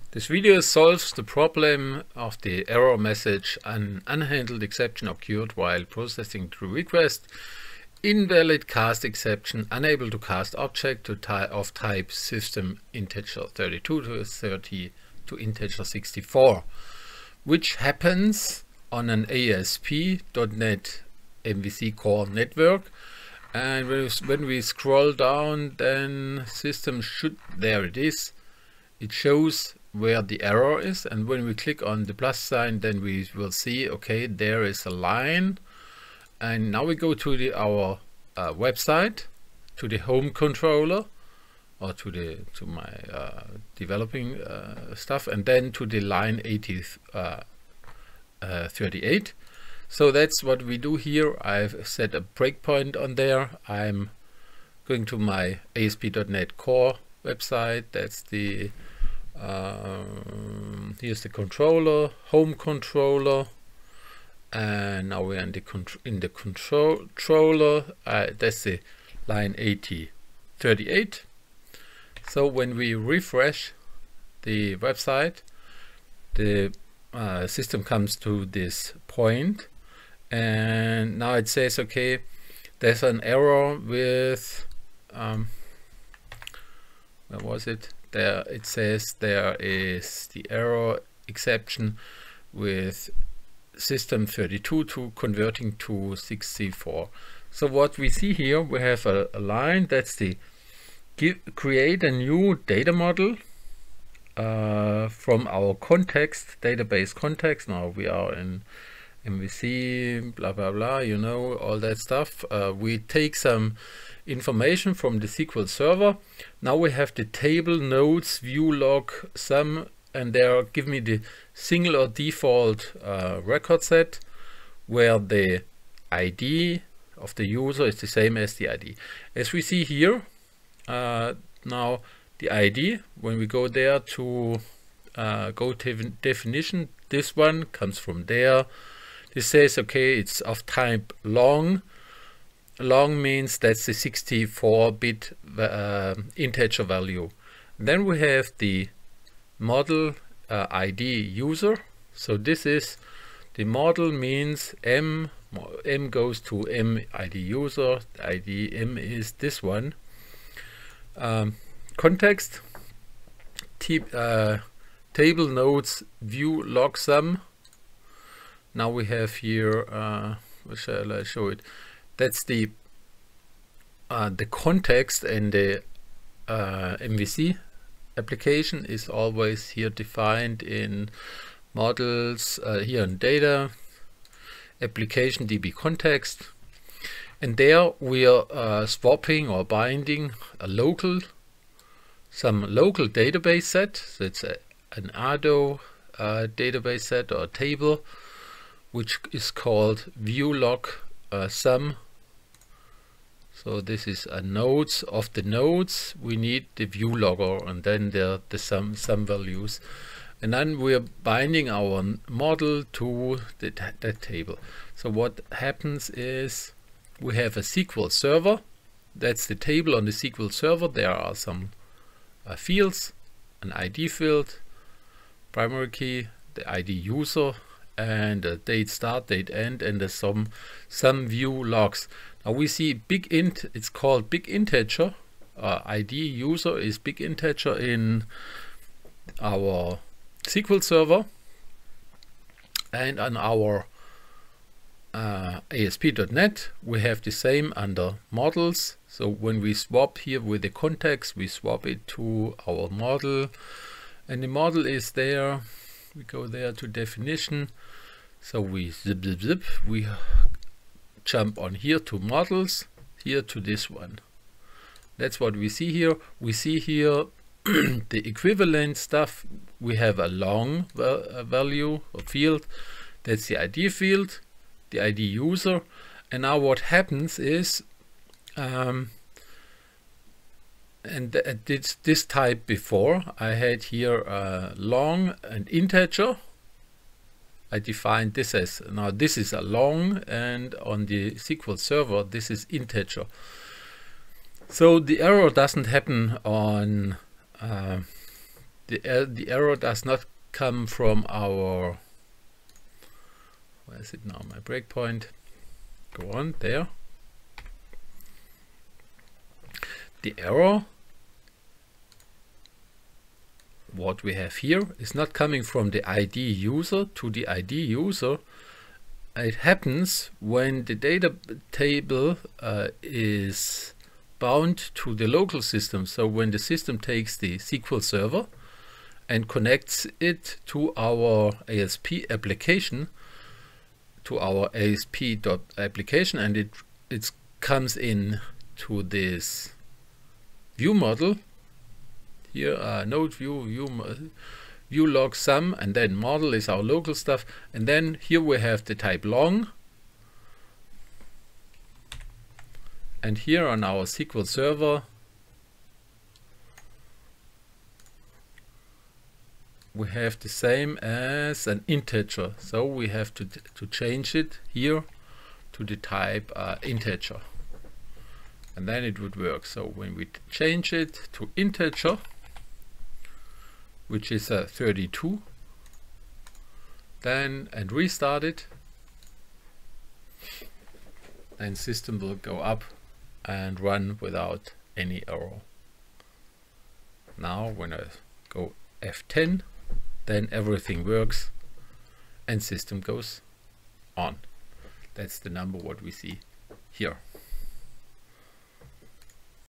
This video solves the problem of the error message "An unhandled exception occurred while processing the request. Invalid cast exception, unable to cast object of type system integer 32 to 30 to integer 64, which happens on an ASP.NET MVC core network. And when we scroll down, then system should, there it is, it shows where the error is, and when we click on the plus sign, then we will see, okay, there is a line. And now we go to our website, to the home controller, or to my developing stuff, and then to the line 38. So that's what we do here. I've set a breakpoint on there. I'm going to my ASP.NET Core website. That's the here's the controller, home controller, and now we're in the controller. That's the line 38. So when we refresh the website, the system comes to this point, and now it says, okay, there's an error with where was it? There it says there is the error exception with system 32 to converting to 64. So what we see here, we have a line that's the create a new data model from our context, database context. Now we are in MVC, blah blah blah, you know, all that stuff. We take some information from the SQL Server. Now we have the table nodes view log sum, and there give me the single or default record set where the ID of the user is the same as the ID. As we see here, now the ID, when we go there to go to definition, this one comes from there. This says, okay, it's of type long. Long means that's the 64-bit integer value. Then we have the model ID user. So this is the model, means M goes to M ID user. The ID M is this one. Context, table nodes view log sum. Now we have here, where shall I show it? That's the context, and the MVC application is always here defined in models, here in data, application DB context. And there we are swapping or binding some local database set. So it's an ADO database set or table, which is called view log sum. So this is a nodes of the nodes. We need the view logger, and then the sum values, and then we're binding our model to that table. So what happens is we have a SQL Server. That's the table on the SQL Server. There are some fields, an ID field, primary key, the ID user, and a date start, date end, and the some view logs. Now we see big int, it's called big integer. ID user is big integer in our SQL Server, and on our ASP.NET we have the same under models. So when we swap here with the context, we swap it to our model, and the model is there. We go there to definition, so we zip, we jump on here to models, here to this one. That's what we see here. We see here the equivalent stuff. We have a long value or field, that's the ID field, the ID user. And now what happens is, and this type before, I had here long and integer. I defined this as, now this is a long, and on the SQL Server this is integer. So the error doesn't happen on the error does not come from our, where is it now, my breakpoint, go on there. The error, what we have here, is not coming from the ID user to the ID user. It happens when the data table is bound to the local system. So when the system takes the SQL Server and connects it to our ASP application, to our ASP.application, and it comes in to this view model here, node view log sum, and then model is our local stuff, and then here we have the type long, and here on our SQL Server we have the same as an integer, so we have to change it here to the type integer, and then it would work. So when we change it to integer, which is 32, then and restart it, then system will go up and run without any error. Now when I go F10, then everything works and system goes on. That's the number what we see here.